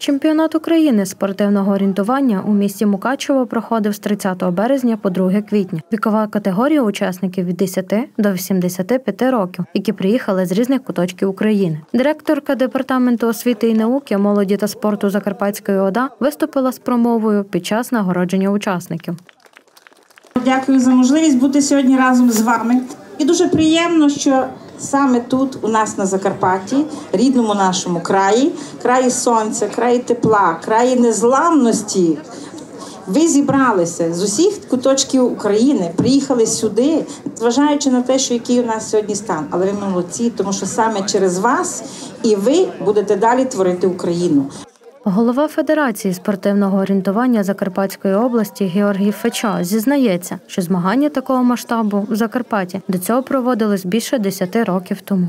Чемпіонат України з спортивного орієнтування у місті Мукачево проходив з 30 березня по 2 квітня. Вікова категорія учасників від 10 до 85 років, які приїхали з різних куточків України. Директорка Департаменту освіти і науки, молоді та спорту Закарпатської ОДА виступила з промовою під час нагородження учасників. Дякую за можливість бути сьогодні разом з вами. І дуже приємно, що саме тут, у нас на Закарпатті, рідному нашому краї, краї сонця, краї тепла, краї незламності, ви зібралися з усіх куточків України, приїхали сюди, зважаючи на те, що який у нас сьогодні стан. Але ви молодці, тому що саме через вас і ви будете далі творити Україну. Голова Федерації спортивного орієнтування Закарпатської області Георгій Фечо зізнається, що змагання такого масштабу в Закарпатті до цього проводились більше 10 років тому.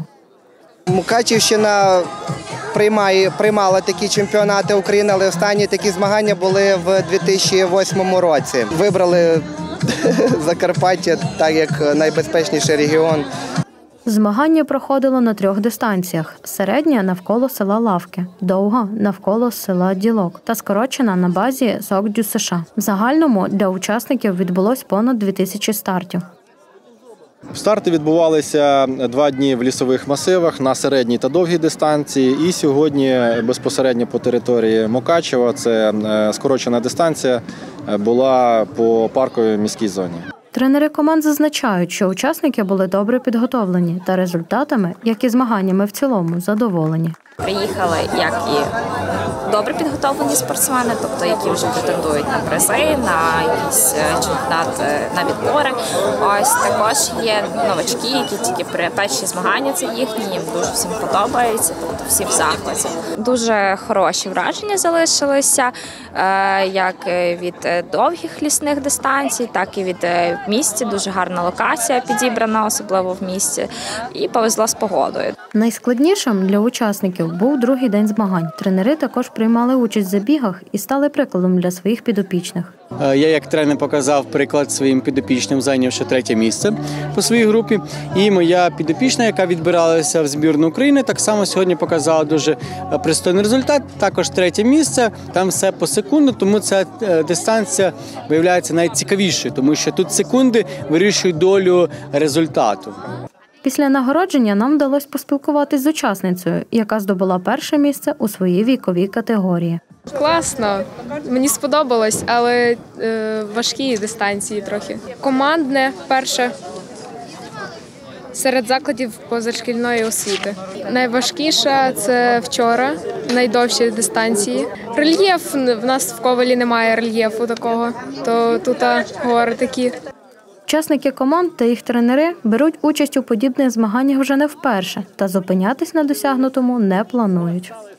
Мукачівщина приймала такі чемпіонати України, але останні такі змагання були в 2008 році. Вибрали Закарпаття так як найбезпечніший регіон. Змагання проходило на 3 дистанціях. Середня – навколо села Лавки, довга – навколо села Ділок та скорочена на базі СОК-ДЮСШ. В загальному для учасників відбулось понад 2000 стартів. Старти відбувалися 2 дні в лісових масивах на середній та довгій дистанції. І сьогодні безпосередньо по території Мукачева, це скорочена дистанція, була по парковій міській зоні. Тренери команд зазначають, що учасники були добре підготовлені та результатами, як і змаганнями в цілому, задоволені. Приїхали як і добре підготовлені спортсмени, тобто які вже претендують на призи, на якісь чемпіонати, на відбори. Ось також є новачки, які тільки перші змагання це їхні, їм дуже всім подобається, тобто всі в захваті. Дуже хороші враження залишилися, як від довгих лісних дистанцій, так і від місця. Дуже гарна локація підібрана, особливо в місті, і повезло з погодою. Найскладнішим для учасників був другий день змагань. Тренери також приймали участь в забігах і стали прикладом для своїх підопічних. Я як тренер показав приклад своїм підопічним, зайнявши 3 місце по своїй групі. І моя підопічна, яка відбиралася в збірну України, так само сьогодні показала дуже пристойний результат. Також 3 місце, там все по секунду, тому ця дистанція виявляється найцікавішою, тому що тут секунди вирішують долю результату. Після нагородження нам вдалося поспілкуватись з учасницею, яка здобула 1 місце у своїй віковій категорії. Класно, мені сподобалось, але важкі дистанції трохи. Командне перше серед закладів позашкільної освіти. Найважкіша – це вчора, найдовші дистанції. Рельєф, в нас в Ковелі немає рельєфу такого, то тут гори такі. Учасники команд та їх тренери беруть участь у подібних змаганнях вже не вперше та зупинятись на досягнутому не планують.